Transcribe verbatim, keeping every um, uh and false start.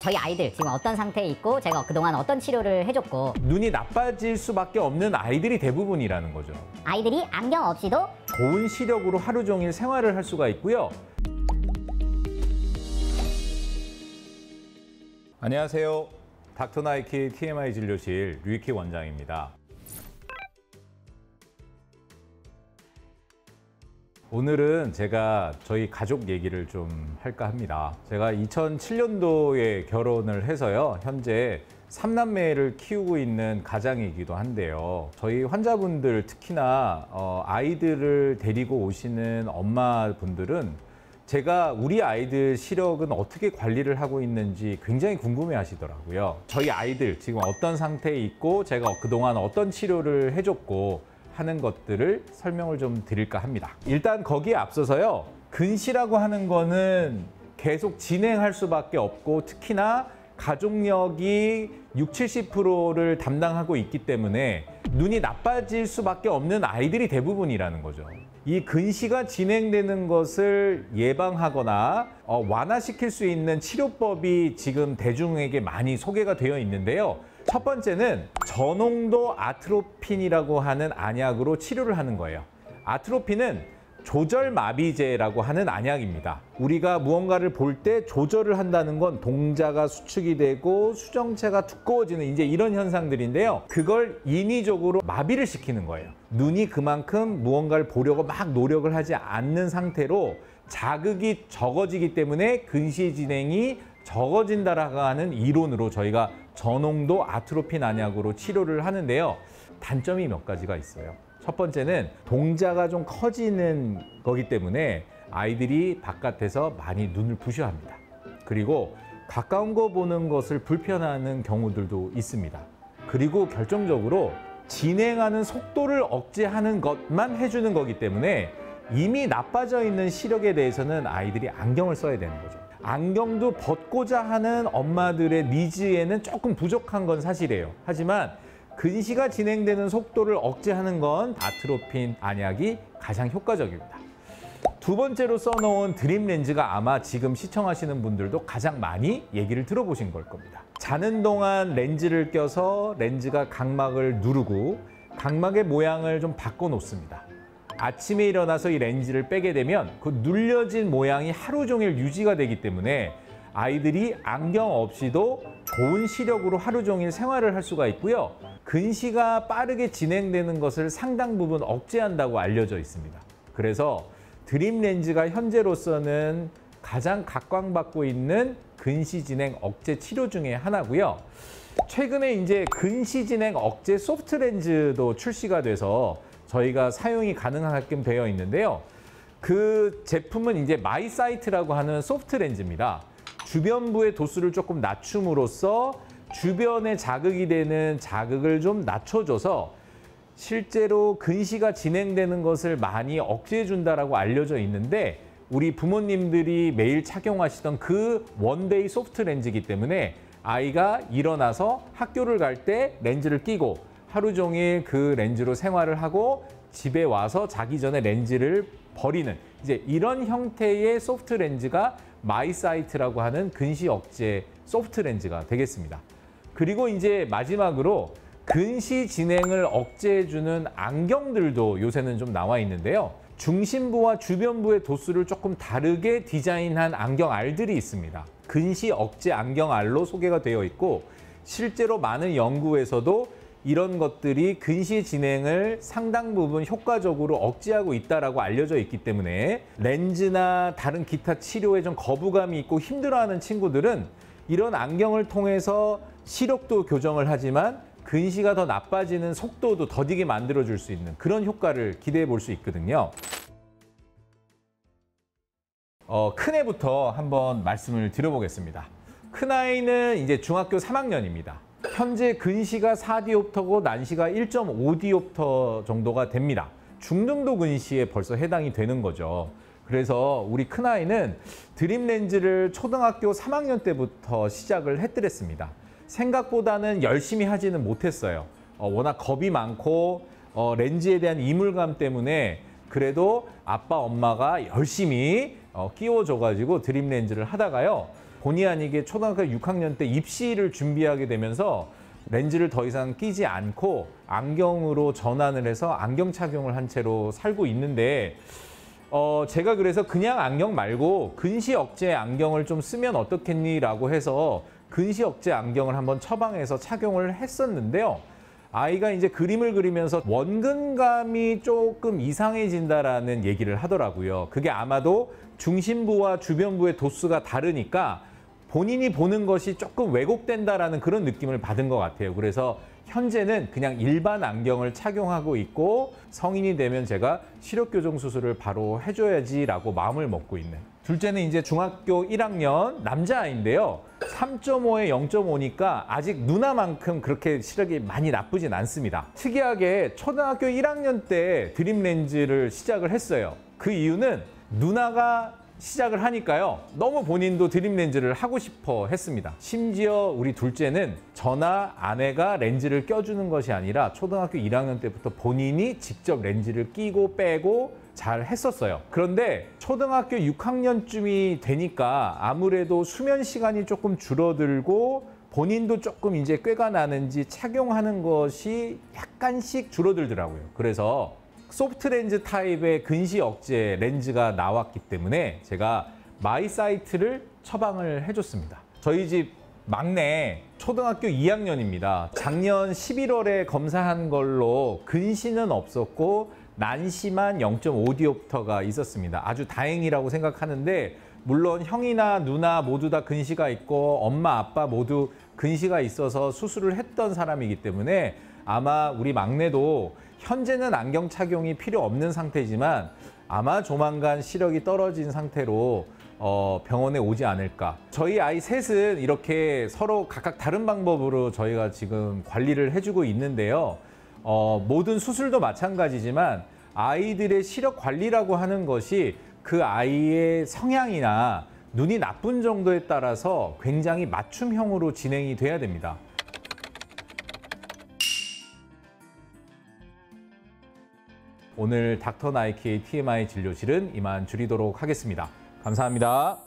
저희 아이들 지금 어떤 상태에 있고 제가 그동안 어떤 치료를 해줬고 눈이 나빠질 수밖에 없는 아이들이 대부분이라는 거죠. 아이들이 안경 없이도 좋은 시력으로 하루 종일 생활을 할 수가 있고요. 안녕하세요. 닥터나이키 티엠아이 진료실 류익희 원장입니다. 오늘은 제가 저희 가족 얘기를 좀 할까 합니다. 제가 이천칠 년도에 결혼을 해서요. 현재 삼남매를 키우고 있는 가장이기도 한데요. 저희 환자분들 특히나 어, 아이들을 데리고 오시는 엄마분들은 제가 우리 아이들 시력은 어떻게 관리를 하고 있는지 굉장히 궁금해 하시더라고요. 저희 아이들 지금 어떤 상태에 있고 제가 그동안 어떤 치료를 해줬고 하는 것들을 설명을 좀 드릴까 합니다. 일단 거기에 앞서서요. 근시라고 하는 거는 계속 진행할 수밖에 없고 특히나 가족력이 육십, 칠십 퍼센트를 담당하고 있기 때문에 눈이 나빠질 수밖에 없는 아이들이 대부분이라는 거죠. 이 근시가 진행되는 것을 예방하거나 어, 완화시킬 수 있는 치료법이 지금 대중에게 많이 소개가 되어 있는데요. 첫 번째는 저농도 아트로핀이라고 하는 안약으로 치료를 하는 거예요. 아트로핀은 조절마비제라고 하는 안약입니다. 우리가 무언가를 볼 때 조절을 한다는 건 동자가 수축이 되고 수정체가 두꺼워지는 이제 이런 현상들인데요. 그걸 인위적으로 마비를 시키는 거예요. 눈이 그만큼 무언가를 보려고 막 노력을 하지 않는 상태로 자극이 적어지기 때문에 근시 진행이 적어진다라고 하는 이론으로 저희가 저농도 아트로핀 안약으로 치료를 하는데요. 단점이 몇 가지가 있어요. 첫 번째는 동자가 좀 커지는 거기 때문에 아이들이 바깥에서 많이 눈을 부셔합니다. 그리고 가까운 거 보는 것을 불편해하는 경우들도 있습니다. 그리고 결정적으로 진행하는 속도를 억제하는 것만 해주는 거기 때문에 이미 나빠져 있는 시력에 대해서는 아이들이 안경을 써야 되는 거죠. 안경도 벗고자 하는 엄마들의 니즈에는 조금 부족한 건 사실이에요. 하지만 근시가 진행되는 속도를 억제하는 건 아트로핀 안약이 가장 효과적입니다. 두 번째로 써놓은 드림 렌즈가 아마 지금 시청하시는 분들도 가장 많이 얘기를 들어보신 걸 겁니다. 자는 동안 렌즈를 껴서 렌즈가 각막을 누르고 각막의 모양을 좀 바꿔 놓습니다. 아침에 일어나서 이 렌즈를 빼게 되면 그 눌려진 모양이 하루 종일 유지가 되기 때문에 아이들이 안경 없이도 좋은 시력으로 하루 종일 생활을 할 수가 있고요. 근시가 빠르게 진행되는 것을 상당 부분 억제한다고 알려져 있습니다. 그래서 드림 렌즈가 현재로서는 가장 각광받고 있는 근시 진행 억제 치료 중에 하나고요. 최근에 이제 근시 진행 억제 소프트 렌즈도 출시가 돼서 저희가 사용이 가능하게끔 되어 있는데요. 그 제품은 이제 마이사이트라고 하는 소프트 렌즈입니다. 주변부의 도수를 조금 낮춤으로써 주변에 자극이 되는 자극을 좀 낮춰줘서 실제로 근시가 진행되는 것을 많이 억제해준다라고 알려져 있는데 우리 부모님들이 매일 착용하시던 그 원데이 소프트 렌즈이기 때문에 아이가 일어나서 학교를 갈 때 렌즈를 끼고 하루 종일 그 렌즈로 생활을 하고 집에 와서 자기 전에 렌즈를 버리는 이제 이런 형태의 소프트 렌즈가 마이사이트라고 하는 근시 억제 소프트 렌즈가 되겠습니다. 그리고 이제 마지막으로 근시 진행을 억제해주는 안경들도 요새는 좀 나와 있는데요. 중심부와 주변부의 도수를 조금 다르게 디자인한 안경 알들이 있습니다. 근시 억제 안경 알로 소개가 되어 있고 실제로 많은 연구에서도 이런 것들이 근시 진행을 상당 부분 효과적으로 억제하고 있다고 알려져 있기 때문에 렌즈나 다른 기타 치료에 좀 거부감이 있고 힘들어하는 친구들은 이런 안경을 통해서 시력도 교정을 하지만 근시가 더 나빠지는 속도도 더디게 만들어줄 수 있는 그런 효과를 기대해 볼 수 있거든요. 어, 큰애부터 한번 말씀을 드려보겠습니다. 큰아이는 이제 중학교 삼 학년입니다. 현재 근시가 사 디옵터고 난시가 일 점 오 디옵터 정도가 됩니다. 중등도 근시에 벌써 해당이 되는 거죠. 그래서 우리 큰아이는 드림 렌즈를 초등학교 삼 학년 때부터 시작을 했더랬습니다. 생각보다는 열심히 하지는 못했어요. 어, 워낙 겁이 많고 어, 렌즈에 대한 이물감 때문에 그래도 아빠 엄마가 열심히 어, 끼워줘가지고 드림 렌즈를 하다가요. 본의 아니게 초등학교 육 학년 때 입시를 준비하게 되면서 렌즈를 더 이상 끼지 않고 안경으로 전환을 해서 안경 착용을 한 채로 살고 있는데 어, 제가 그래서 그냥 안경 말고 근시 억제 안경을 좀 쓰면 어떻겠니? 라고 해서 근시 억제 안경을 한번 처방해서 착용을 했었는데요. 아이가 이제 그림을 그리면서 원근감이 조금 이상해진다라는 얘기를 하더라고요. 그게 아마도 중심부와 주변부의 도수가 다르니까 본인이 보는 것이 조금 왜곡된다라는 그런 느낌을 받은 것 같아요. 그래서 현재는 그냥 일반 안경을 착용하고 있고 성인이 되면 제가 시력교정 수술을 바로 해줘야지라고 마음을 먹고 있는. 둘째는 이제 중학교 일 학년 남자아이인데요. 삼 점 오에 영 점 오니까 아직 누나만큼 그렇게 시력이 많이 나쁘진 않습니다. 특이하게 초등학교 일 학년 때 드림 렌즈를 시작을 했어요. 그 이유는 누나가 시작을 하니까요. 너무 본인도 드림 렌즈를 하고 싶어 했습니다. 심지어 우리 둘째는 저나 아내가 렌즈를 껴주는 것이 아니라 초등학교 일 학년 때부터 본인이 직접 렌즈를 끼고 빼고 잘 했었어요. 그런데 초등학교 육 학년쯤이 되니까 아무래도 수면 시간이 조금 줄어들고 본인도 조금 이제 꾀가 나는지 착용하는 것이 약간씩 줄어들더라고요. 그래서 소프트 렌즈 타입의 근시 억제 렌즈가 나왔기 때문에 제가 마이사이트를 처방을 해줬습니다. 저희 집 막내 초등학교 이 학년입니다. 작년 십일월에 검사한 걸로 근시는 없었고 난시만 영 점 오 디옵터가 있었습니다. 아주 다행이라고 생각하는데 물론 형이나 누나 모두 다 근시가 있고 엄마 아빠 모두 근시가 있어서 수술을 했던 사람이기 때문에 아마 우리 막내도 현재는 안경 착용이 필요 없는 상태지만 아마 조만간 시력이 떨어진 상태로 어, 병원에 오지 않을까. 저희 아이 셋은 이렇게 서로 각각 다른 방법으로 저희가 지금 관리를 해주고 있는데요. 어, 모든 수술도 마찬가지지만 아이들의 시력 관리라고 하는 것이 그 아이의 성향이나 눈이 나쁜 정도에 따라서 굉장히 맞춤형으로 진행이 돼야 됩니다. 오늘 닥터 나이키의 티엠아이 진료실은 이만 줄이도록 하겠습니다. 감사합니다.